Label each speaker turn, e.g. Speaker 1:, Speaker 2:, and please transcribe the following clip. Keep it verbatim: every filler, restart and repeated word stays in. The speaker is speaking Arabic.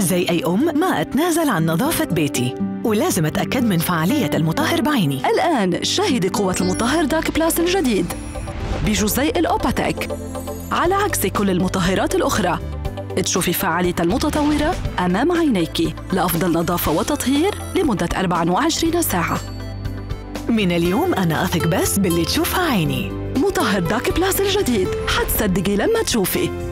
Speaker 1: زي أي أم ما أتنازل عن نظافة بيتي، ولازم أتأكد من فعالية المطهر بعيني.
Speaker 2: الآن شاهدي قوة المطهر داك بلاس الجديد بجزيء الأوباتيك. على عكس كل المطهرات الأخرى، تشوفي فعالية المتطورة أمام عينيك لأفضل نظافة وتطهير لمدة أربع وعشرين ساعة.
Speaker 1: من اليوم أنا أثق بس باللي تشوفها عيني.
Speaker 2: مطهر داك بلاس الجديد، حتصدقي لما تشوفي.